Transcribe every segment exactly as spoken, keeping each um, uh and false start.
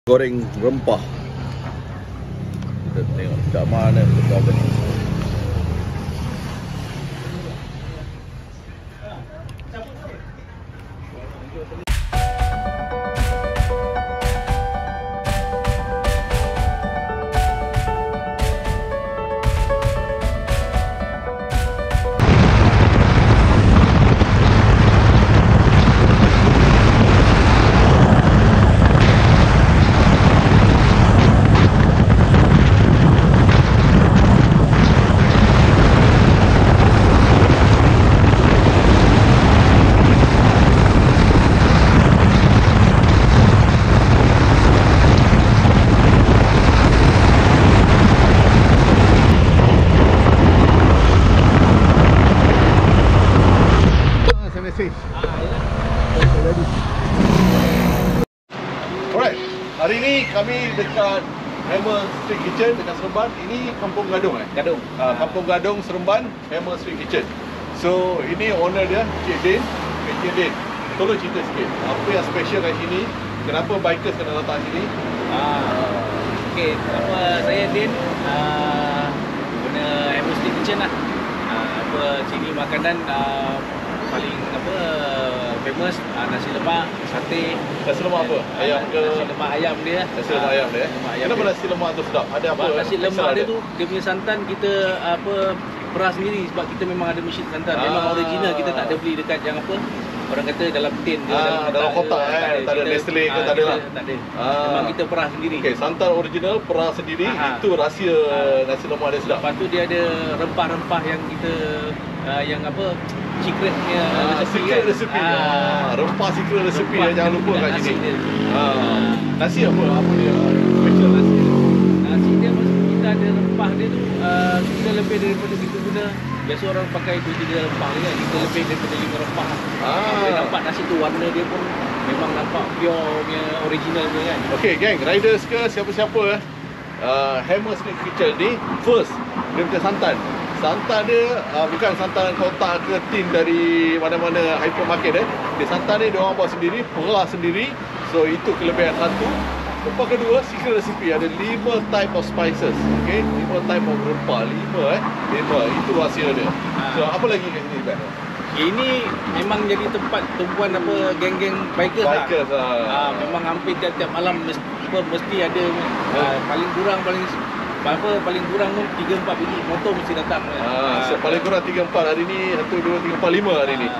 Goreng rempah. Kita tengok kat mana betul ni. Alright, hari ni kami dekat Hammer Street Kitchen dekat Seremban. Ini Kampung Gadong eh? Gadong. Uh, Kampung Gadong Seremban, Hammer Street Kitchen. So, ini owner dia, Cik Din. Okay, Cik Din, tolong cerita sikit. Apa yang special kat sini? Kenapa bikers kena datang sini? Ah, okay, nama saya Din. Uh, guna Hammer Street Kitchen lah. Uh, apa sini makanan uh, paling apa famous uh, nasi lemak, sate. Nasi lemak apa? Ayam ke? Nasi lemak ayam dia. Nasi lemak ayam dia. Lemak ayam Kenapa dia. nasi lemak tu sedap? Ada apa? Nasi lemak dia tu dia punya santan kita apa peras sendiri sebab kita memang ada mesin santan. Memang Ah. original, kita tak ada beli dekat yang apa orang kata dalam tin ke Ah, dalam kotak ke, eh, tak ada Kita- Nestle ke, ah, tak ada kita lah. Tak ada. Ah. Memang kita peras sendiri. Okey, santan original, peras sendiri. Aha. Itu rahsia nasi lemak dia sedap. Lepas tu dia ada rempah-rempah yang kita uh, yang apa secret punya Ah, resepi secret kan. recipe. Ah, rempah secret recipe Rempah yang jangan lupa kat nasi sini. dia. Ah, nasi apa? Apa dia? Special nasi. Nasi dia mesti kita ada rempah dia tu uh, kita lebih daripada kita guna biasa orang pakai dua tiga rempah je kan. Kita lebih daripada lima rempah. Ah. Dia nampak nasi tu warna dia pun memang nampak pure punya original punya kan. Okey, gang, riders ke siapa-siapa eh. Uh, Hammer Street Kitchen ni first dia punya santan. Santan dia uh, bukan santan kotak ke tin dari mana-mana hypermarket eh. Dia santan ni dia orang buat sendiri, peras sendiri. So itu kelebihan satu. Lepas kedua, secret recipe ada lima type of spices. Okey, lima type of rempah, lima eh. lima itu rahsia dia. So apa lagi kat sini, Bat? Ini memang jadi tempat tumpuan apa geng-geng bikers, Bikers lah. lah. Ah, memang hampir tiap-tiap malam mesti, apa, mesti ada ah, paling kurang paling apa paling kurang pun tiga empat biji motor mesti datang. Ah, so paling kurang tiga empat hari ni, satu dua tiga empat lima hari ni.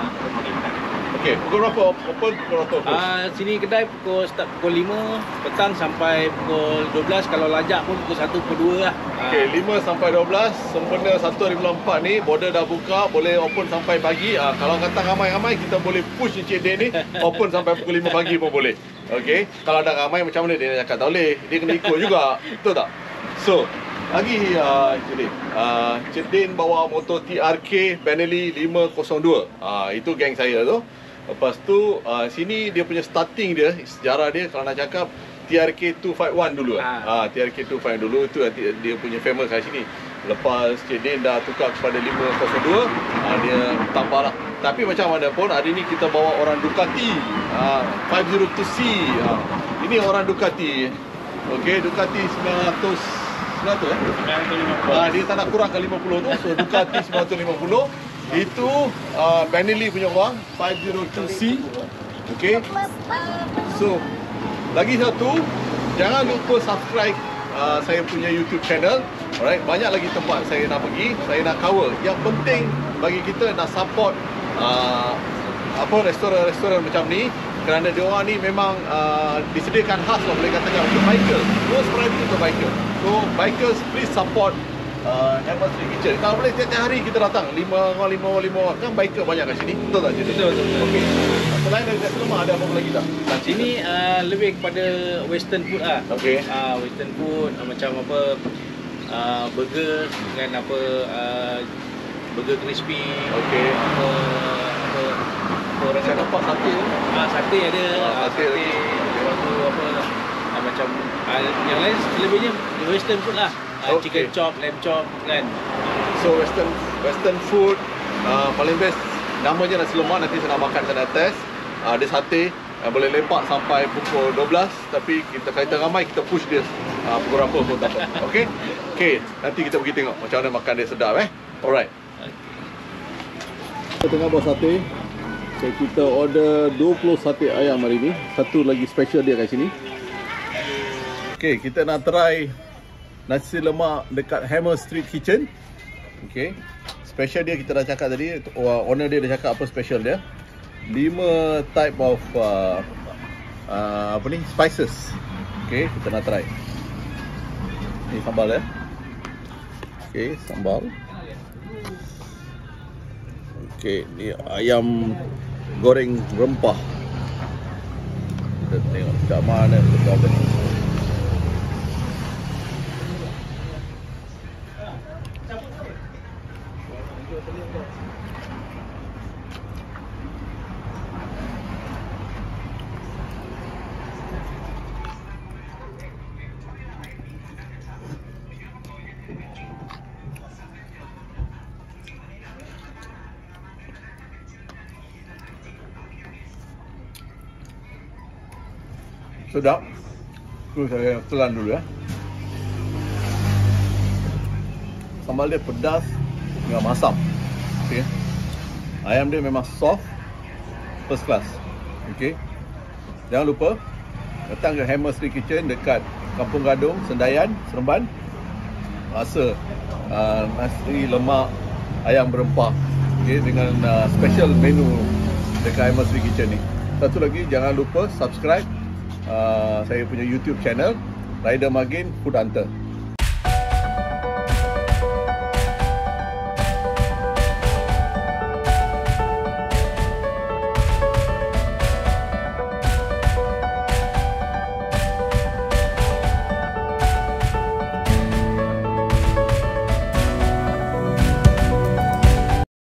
Okey, pukul berapa open, pukul berapa close? Ah, sini kedai pukul start pukul lima petang sampai pukul dua belas, kalau lajak pun pukul satu pukul dua lah. Ah. Okey, lima sampai dua belas, sempena satu hari bulan empat ni, border dah buka, boleh open sampai pagi. Ah, kalau kata ramai-ramai, kita boleh push Encik Din ni, open sampai pukul lima pagi pun boleh. Okey, kalau dah ramai macam mana dia nak cakap? Tak boleh, dia kena ikut juga, betul tak? So, lagi uh, Encik Din, uh, Encik Din bawa motor T R K Benelli lima kosong dua. Ah, itu geng saya tu. Lepas tu, uh, sini dia punya starting dia, sejarah dia kalau nak cakap T R K dua lima satu dulu kan. Ha. Ah, T R K dua lima satu dulu tu dia punya famous kat sini. Lepas Cik Din dah tukar kepada lima kosong dua, ah, dia tambah lah. Tapi macam mana pun hari ni kita bawa orang Ducati ah, lima kosong dua C. Ah, ini orang Ducati. Okey, Ducati sembilan ratus sembilan ratus eh. Ah, dia tak nak kurangkan lima puluh tu. So Ducati sembilan ratus lima puluh. Itu uh, Benelli punya orang lima kosong dua C. Okey. So lagi satu, jangan lupa subscribe uh, saya punya YouTube channel. Alright, banyak lagi tempat saya nak pergi, saya nak cover. Yang penting bagi kita nak support uh, apa restoran-restoran macam ni, kerana dia orang ni memang uh, disediakan khas lah, boleh katakan untuk biker. Most priority untuk biker. So bikers please support Uh, Hammer Street Kitchen. Kalau boleh tiap-tiap hari kita datang lima orang, lima orang, lima orang. Kan biker banyak kat sini. Betul tak? Betul, betul, betul. Okey. Selain dari nasi lemak, ada apa lagi tak? Kat sini uh, lebih kepada western food lah. Okey. Uh, western food uh, macam apa uh, burger dengan apa uh, burger crispy. Okey. Apa apa, apa orang Saya kata nampak sate tu. ah sate ada. Ah, Ah, sate lagi. Lepas tu apa ah, macam ah, yang lain selebihnya western food lah. Ah, Okey. chicken chop, lamb chop kan. So western western food uh, paling best namanya nasi lemak, nanti saya nak makan, saya nak test. Uh, ada sate. uh, boleh lepak sampai pukul dua belas, tapi kita kita ramai kita push dia uh, pukul berapa pun tak apa. Okey. Okey, nanti kita pergi tengok macam mana makan dia sedap eh. Alright. Kita tengah buat sate. Okay, kita order dua puluh sate ayam hari ni. Satu lagi special dia kat sini. Okey, kita nak try nasi lemak dekat Hammer Street Kitchen. Okey. Special dia kita dah cakap tadi, owner dia dah cakap apa special dia. lima type of uh, uh, apa ni spices. Okey, kita nak try. Ni sambal ya. Okey, sambal. Okey, ni ayam goreng rempah. Kita tengok kat mana sedap dia. Sedap. Tu saya telan dulu ya. Sambal dia pedas dengan masam. Okey. Ayam dia memang soft, first class. Okey. Jangan lupa datang ke Hammer Street Kitchen dekat Kampung Gadung, Sendayan, Seremban. Rasa uh, nasi lemak ayam berempah. Okey, dengan uh, special menu dekat Hammer Street Kitchen ni. Satu lagi, jangan lupa subscribe Uh, saya punya YouTube channel Rider Magin Food Hunter.